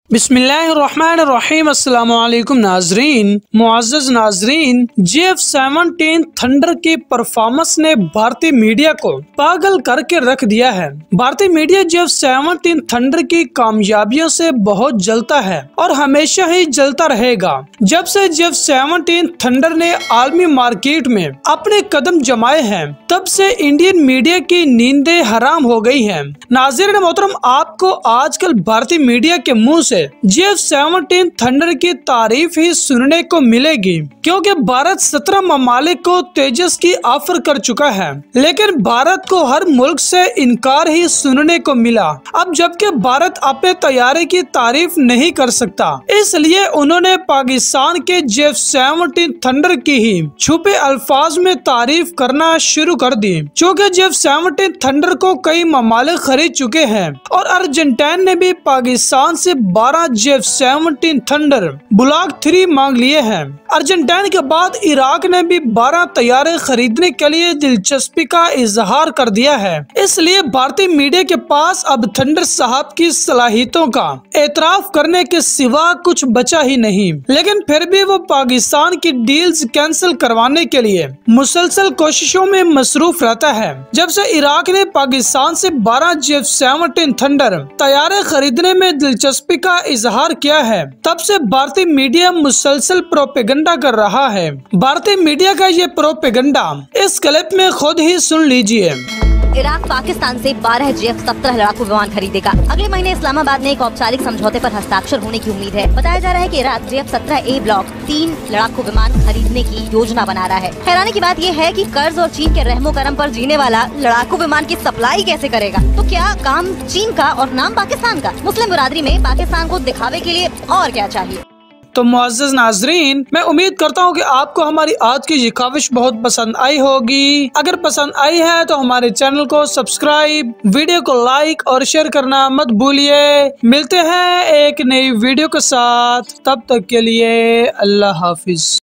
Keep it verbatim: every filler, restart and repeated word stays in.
बिस्मिल्लाहिर्रहमानिर्रहीम। अस्सलाम वालेकुम नाजरीन, मुअज़्ज़ज़ नाजरीन, जे एफ सेवनटीन थंडर की परफॉर्मेंस ने भारतीय मीडिया को पागल करके रख दिया है। भारतीय media J F seventeen Thunder की कामयाबियों से बहुत जलता है और हमेशा ही जलता रहेगा। जब से जे एफ सेवनटीन थंडर ने आलमी मार्केट में अपने कदम जमाए हैं, तब से इंडियन मीडिया की नींदें हराम हो गई हैं। नाज़रीन मोहतरम, आपको आजकल भारतीय मीडिया के मुंह से जे एफ सेवनटीन थंडर की तारीफ ही सुनने को मिलेगी, क्योंकि भारत सत्रह ममालिक को तेजस की ऑफर कर चुका है, लेकिन भारत को हर मुल्क से इनकार ही सुनने को मिला। अब जबकि भारत अपने तैयारी की तारीफ नहीं कर सकता, इसलिए उन्होंने पाकिस्तान के जे एफ सेवनटीन थंडर की ही छुपे अल्फाज में तारीफ करना शुरू कर दी। चूँकि जे एफ सेवनटीन थंडर को कई ममालिक खरीद चुके हैं और अर्जेंटीना ने भी पाकिस्तान से बारह J F seventeen Thunder block three मांग लिए हैं। अर्जेंटीना के बाद इराक ने भी बारह तैयारे खरीदने के लिए दिलचस्पी का इजहार कर दिया है। इसलिए भारतीय मीडिया के पास अब थंडर साहब की सलाहियतों का एतराफ करने के सिवा कुछ बचा ही नहीं, लेकिन फिर भी वो पाकिस्तान की डील्स कैंसिल करवाने के लिए मुसलसल कोशिशों में मसरूफ रहता है। जब से इराक ने पाकिस्तान से बारह जे एफ सेवनटीन थंडर तैयारे खरीदने में दिलचस्पी का इजहार किया है, तब से भारतीय मीडिया मुसलसल प्रोपेगेंडा कर रहा है। भारतीय मीडिया का ये प्रोपेगेंडा इस क्लिप में खुद ही सुन लीजिए। इराक पाकिस्तान से बारह जे एफ सत्रह लड़ाकू विमान खरीदेगा। अगले महीने इस्लामाबाद में एक औपचारिक समझौते पर हस्ताक्षर होने की उम्मीद है। बताया जा रहा है कि इराक जे एफ सत्रह ए ब्लॉक तीन लड़ाकू विमान खरीदने की योजना बना रहा है। हैरानी की बात यह है कि कर्ज और चीन के रहमो करम पर जीने वाला लड़ाकू विमान की सप्लाई कैसे करेगा? तो क्या काम चीन का और नाम पाकिस्तान का? मुस्लिम बिरादरी में पाकिस्तान को दिखावे के लिए और क्या चाहिए? तो मुअज़्ज़ज़ नाज़रीन, मैं उम्मीद करता हूँ कि आपको हमारी आज की ये काविश बहुत पसंद आई होगी। अगर पसंद आई है तो हमारे चैनल को सब्सक्राइब, वीडियो को लाइक और शेयर करना मत भूलिए। मिलते हैं एक नई वीडियो के साथ, तब तक के लिए अल्लाह हाफिज।